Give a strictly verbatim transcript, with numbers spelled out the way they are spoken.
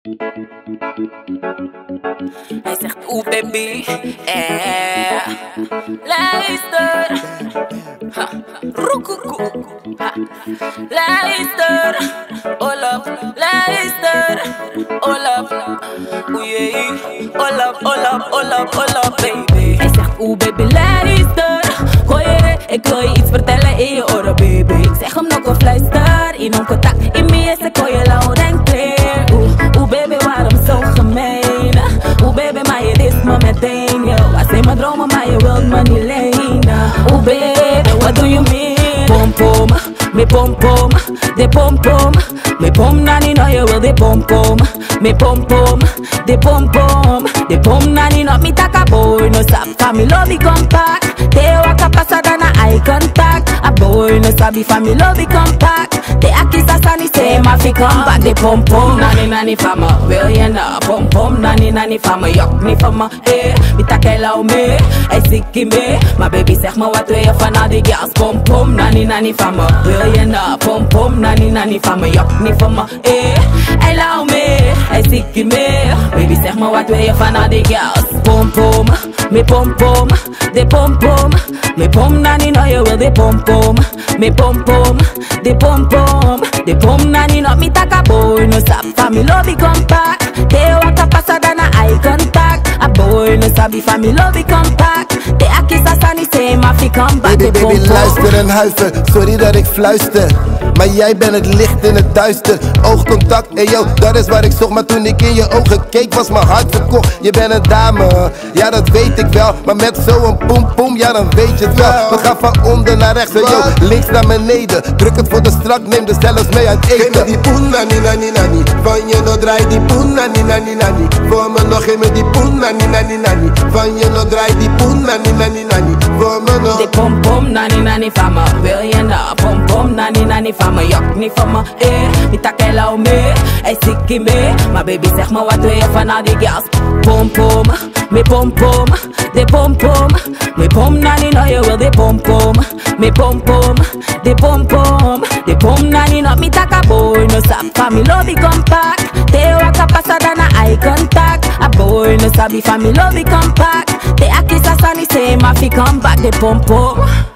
Hij zegt oeh baby, eh. Luister, ha. Roekoekoe, ha. Luister, Olaf, luister, Olaf, oeh jee, Olaf, Olaf, Olaf, Olaf baby. Hij zegt oeh baby luister, gooi je, ik wil je iets vertellen in je oren baby. Ik zeg hem nog een fluister, in een contact, in mij is ik hoor je loud en clear. Oeh, oeh baby waarom zo gemeen? Oeh baby maar je dist me meteen, yo. I say mijn dromen maar je wilt me niet lenen. Oeh baby, what do you mean? Pom pom, me pom pom, de pom pom, me pom nani no je wil de pom pom, me pom pom, de pom pom, de pom nani no mi taka boy no sap family lobby compact, te waka pasada na eye contact, a boy no sabi family lobby compact, te akisa sani say ma fi come back, de pom pom nani nani fama, wil je na pom pom nani nani fama, yok niet van me, eh, mi taka lau me, hij zikkie me, maar baby zeg me wat wil je van al die girls, pom pom nani nani van me, wil je na pom pom nani nani van me, yok niet van me, eh, hij lau me, hij zikkie me, baby zeg me wat wil je van al die girls, pom pom, me pom pom, de pom pom, me pom nani no je wil de pom pom, me pom pom, de pom pom, de pom nani no mi taka boy no sap family lobby compact, te waka pasada na eye contact, a boy no sabi family lobby compact, te akisa sani say ma fi come back, baby baby luister en huiver, sorry dat ik fluister, maar jij bent het licht in het duister. Oogcontact, ey yo, dat is waar ik zocht. Maar toen ik in je ogen keek was mijn hart verkocht. Je bent een dame, ja dat weet ik wel. Maar met zo'n poem poem, ja dan weet je het wel. We gaan van onder naar rechts, ey yo, links naar beneden. Druk het voor de strak, neem de zelfs mee uit eten. Geef me die poen, nani nani nani. Van je nog draai die poen, nani nani nani. Voor me nog, geef me die poen, nani nani nani. Van je nog draai die poen, nani nani nani. Voor me nog. De pom pom nani nani van me, wil je na pom pom nani nani van me, yok niet van me, eh, mi taka lau me, hij zikkie me, maar baby zeg me wat wil je van al die girls, pom pom, me pom pom, de pom pom, me pom nani no je wil de pom pom, me pom pom, de pom pom, de pom nani no mi taka boy no sap family lobby compact, te waka pasada na eye contact, a boy no sabi family lobby compact, te akisa sani say ma fi come back, de pom pom.